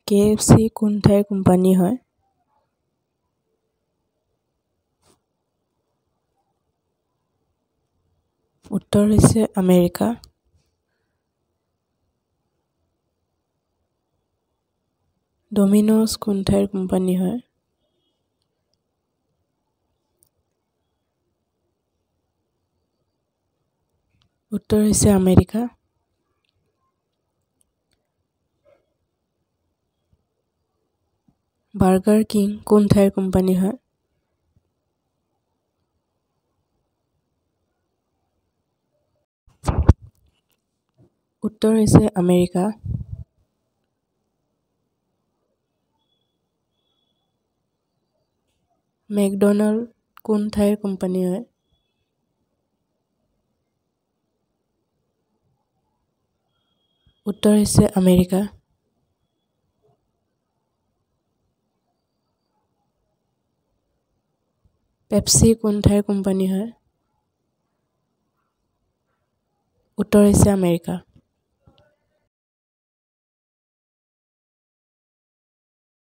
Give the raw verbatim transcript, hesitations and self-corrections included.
K F C কোন ঠাইৰ company হয়? উত্তৰ হৈছে আমেৰিকা। ডমিন'জ কোন ঠাইৰ কোম্পানী হয়? উত্তৰ হৈছে আমেৰিকা। বাৰ্গাৰ কিং কোন ঠাইৰ কোম্পানী হয়? উত্তৰ হৈছে আমেৰিকা। মেকড'নাল্ড কোন ঠাইৰ কোম্পানী হয়? উত্তৰ হৈছে আমেৰিকা। পেপচি কোন ঠাইৰ কোম্পানী হয়? উত্তৰ হৈছে আমেৰিকা।